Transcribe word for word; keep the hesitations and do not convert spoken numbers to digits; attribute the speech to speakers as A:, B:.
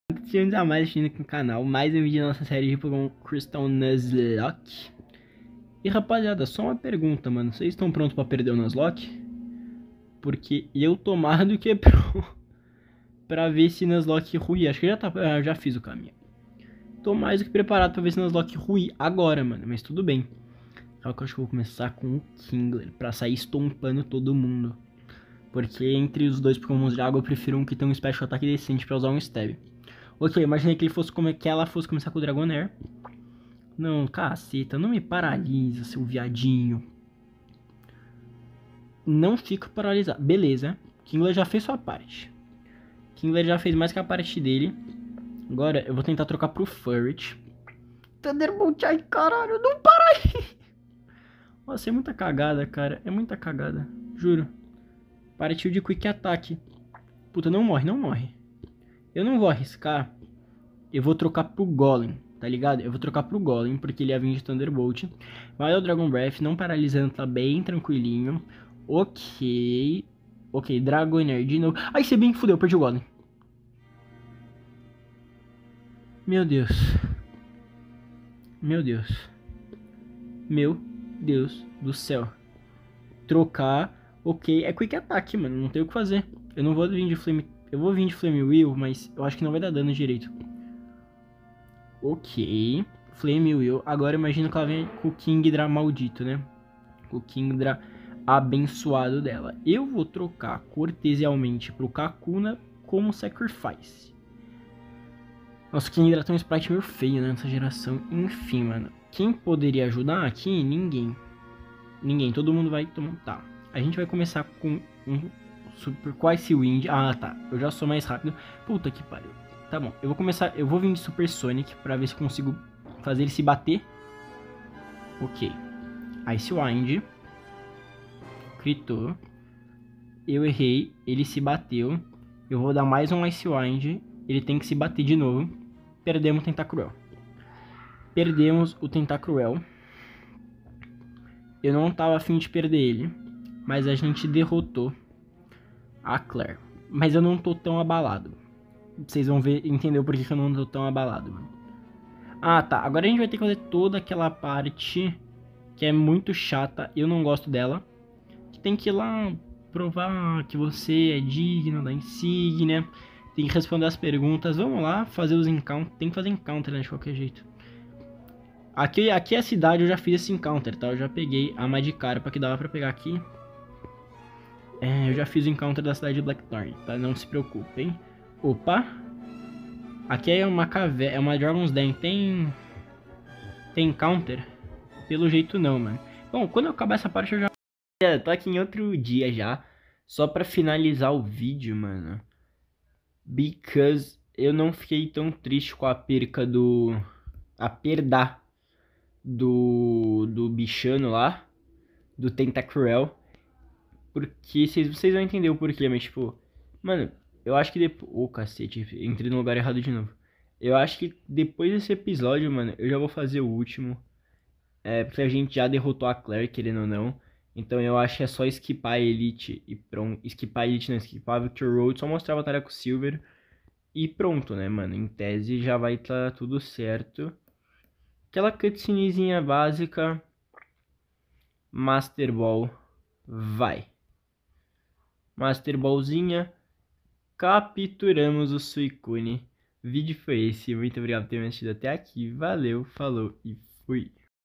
A: Antes a mais assistindo aqui no canal, mais um vídeo da nossa série de Pokémon Crystal Nuzlocke. E rapaziada, só uma pergunta, mano, vocês estão prontos pra perder o Nuzlocke? Porque eu tô mais do que pronto pra ver se Nuzlocke ruir, acho que já, tá, eu já fiz o caminho. Tô mais do que preparado pra ver se Nuzlocke ruir agora, mano, mas tudo bem. Só que eu acho que eu vou começar com o Kingler, pra sair estompando todo mundo. Porque entre os dois Pokémons de água eu prefiro um que tem um Special Attack decente pra usar um Stab. Ok, imaginei que ele fosse como que ela fosse começar com o Dragonair. Não, caceta, não me paralisa, seu viadinho. Não fica paralisado. Beleza, Kingler já fez sua parte. Kingler já fez mais que a parte dele. Agora eu vou tentar trocar pro Furret. Thunderbolt, ai caralho, não para aí. Nossa, é muita cagada, cara. É muita cagada, juro. Partiu de Quick Attack. Puta, não morre, não morre. Eu não vou arriscar. Eu vou trocar pro Golem, tá ligado? Eu vou trocar pro Golem, porque ele ia vir de Thunderbolt. Vai ao Dragon Breath, não paralisando, tá bem tranquilinho. Ok. Ok, Dragonair de novo. Ai, você bem que fudeu, perdi o Golem. Meu Deus. Meu Deus. Meu Deus do céu. Trocar. Ok, é Quick Attack, mano, não tem o que fazer. Eu não vou vir de Flame... Eu vou vir de Flame Wheel, mas eu acho que não vai dar dano direito. Ok, Flame Wheel. Agora eu imagino que ela vem com o Kingdra maldito, né? Com o Kingdra abençoado dela. Eu vou trocar cortesialmente pro Kakuna como Sacrifice. Nossa, o Kingdra tem um sprite meio feio, né? Nessa geração. Enfim, mano. Quem poderia ajudar aqui? Ninguém. Ninguém. Todo mundo vai tomar... Tá. A gente vai começar com um Super Quasi Wind. Ah, tá. Eu já sou mais rápido. Puta que pariu. Tá bom, eu vou começar, eu vou vir de Super Sonic pra ver se consigo fazer ele se bater. Ok. Ice Wind. Critou. Eu errei, ele se bateu. Eu vou dar mais um Ice Wind. Ele tem que se bater de novo. Perdemos o Tentacruel. Perdemos o Tentacruel. Eu não tava afim de perder ele. Mas a gente derrotou a Claire. Mas eu não tô tão abalado. Vocês vão ver, entender o porquê que eu não tô tão abalado, mano. Ah, tá. Agora a gente vai ter que fazer toda aquela parte que é muito chata. Eu não gosto dela. Que tem que ir lá provar que você é digno da insígnia. Tem que responder as perguntas. Vamos lá fazer os encounters. Tem que fazer encounter, né, de qualquer jeito. Aqui, aqui é a cidade, eu já fiz esse encounter, tá? Eu já peguei a Magikarpa que dava pra pegar aqui. É, eu já fiz o encounter da cidade de Blackthorn, tá? Não se preocupem. Opa. Aqui é uma caverna, é uma Dragon's Den. Tem... Tem counter? Pelo jeito não, mano. Bom, quando eu acabar essa parte eu já... Eu tô aqui em outro dia já. Só pra finalizar o vídeo, mano. Because eu não fiquei tão triste com a perca do... A perda do... Do bichano lá. Do Tentacruel. Porque vocês, vocês vão entender o porquê, mas tipo... Mano... Eu acho que depois... Ô, oh, cacete, entrei no lugar errado de novo. Eu acho que depois desse episódio, mano, eu já vou fazer o último. É, porque a gente já derrotou a Claire, querendo ou não. Então eu acho que é só esquipar a Elite e pronto. Esquipar a Elite, não, esquipar a Victory Road, só mostrar a batalha com o Silver. E pronto, né, mano? Em tese já vai estar tá tudo certo. Aquela cutscenezinha básica. Master Ball. Vai. Master Ballzinha. Capturamos o Suicune. O vídeo foi esse. Muito obrigado por ter me assistido até aqui. Valeu, falou e fui.